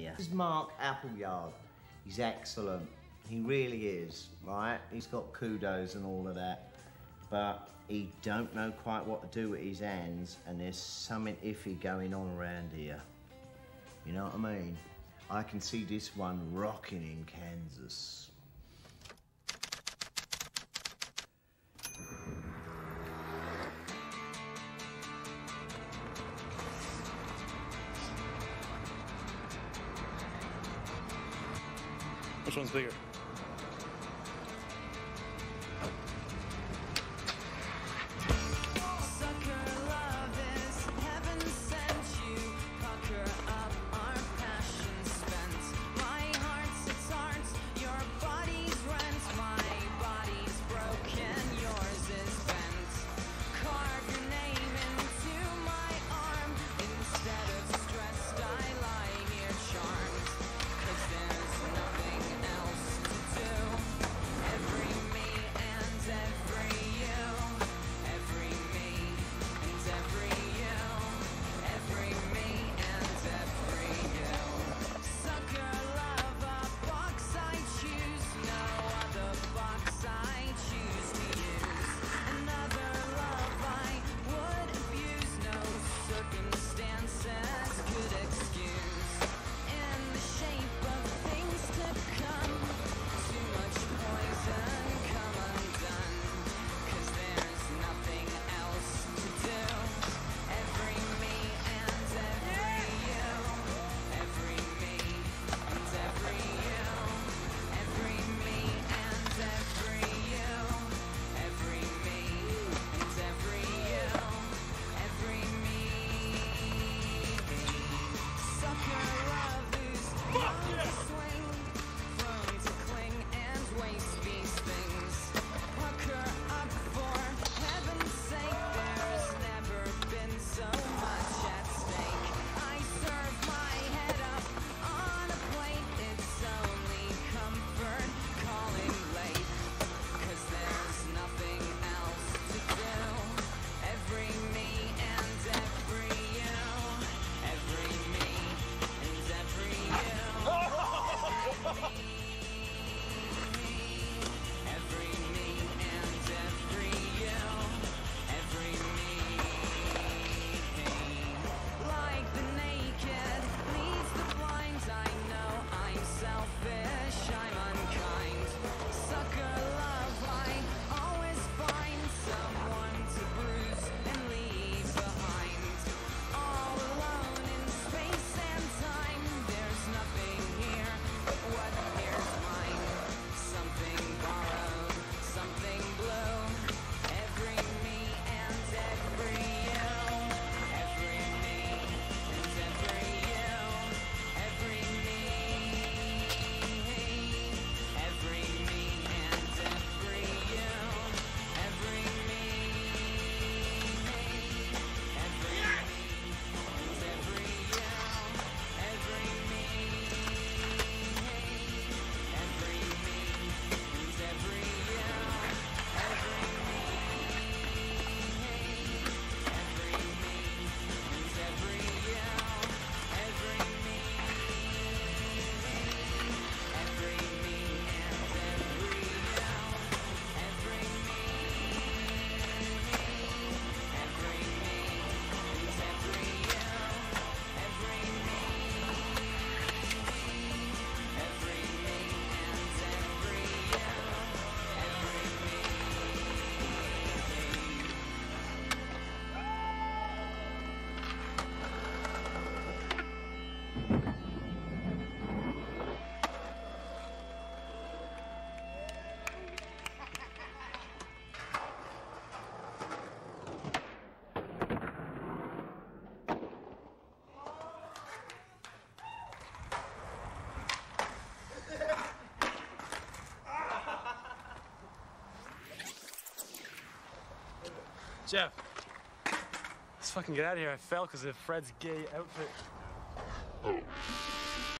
here. This is Mark Appleyard. He's excellent. He really is, right? He's got kudos and all of that. But he don't know quite what to do with his hands, and there's something iffy going on around here. You know what I mean? I can see this one rocking in Kansas. Which one's bigger? Jeff, let's fucking get out of here. I fell because of Fred's gay outfit.